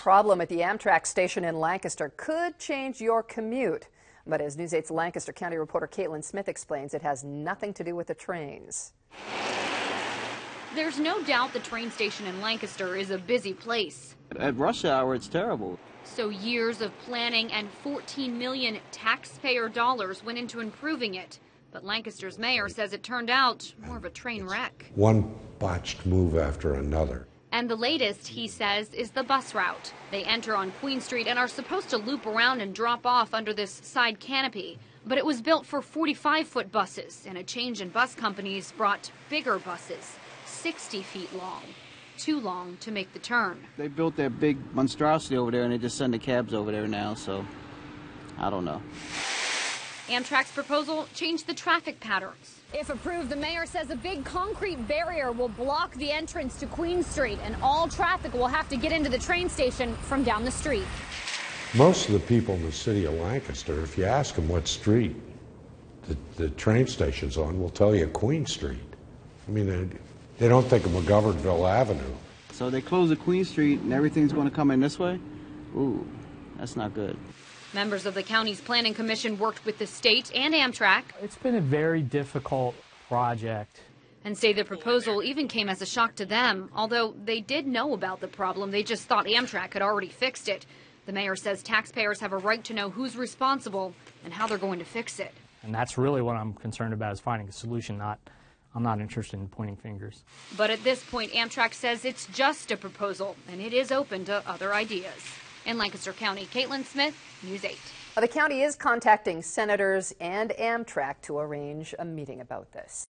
problem at the Amtrak station in Lancaster could change your commute. But as News 8's Lancaster County reporter Caitlin Smith explains, it has nothing to do with the trains. There's no doubt the train station in Lancaster is a busy place. At rush hour, it's terrible. So years of planning and 14 million taxpayer dollars went into improving it. But Lancaster's mayor says it turned out more of a train wreck. One botched move after another. And the latest, he says, is the bus route. They enter on Queen Street and are supposed to loop around and drop off under this side canopy. But it was built for 45-foot buses, and a change in bus companies brought bigger buses, 60 feet long. Too long to make the turn. They built that big monstrosity over there, and they just send the cabs over there now, so I don't know. Amtrak's proposal changed the traffic patterns. If approved, the mayor says a big concrete barrier will block the entrance to Queen Street, and all traffic will have to get into the train station from down the street. Most of the people in the city of Lancaster, if you ask them what street the train station's on, will tell you Queen Street. I mean, they don't think of McGovernville Avenue. So they close the Queen Street and everything's going to come in this way? Ooh, that's not good. Members of the county's planning commission worked with the state and Amtrak. It's been a very difficult project. And say the proposal even came as a shock to them. Although they did know about the problem, they just thought Amtrak had already fixed it. The mayor says taxpayers have a right to know who's responsible and how they're going to fix it. And that's really what I'm concerned about, is finding a solution. I'm not interested in pointing fingers. But at this point, Amtrak says it's just a proposal, and it is open to other ideas. In Lancaster County, Caitlin Smith, News 8. The county is contacting senators and Amtrak to arrange a meeting about this.